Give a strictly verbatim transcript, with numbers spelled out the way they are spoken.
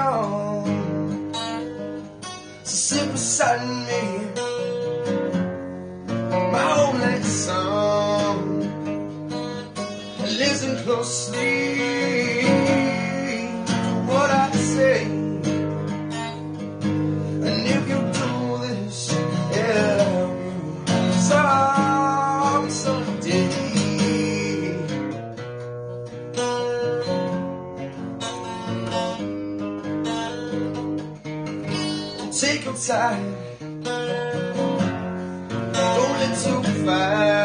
down. So sit beside me, my only song, and listen closely to what I say. And if you do this, it'll be some someday. Take your time, don't let too fast.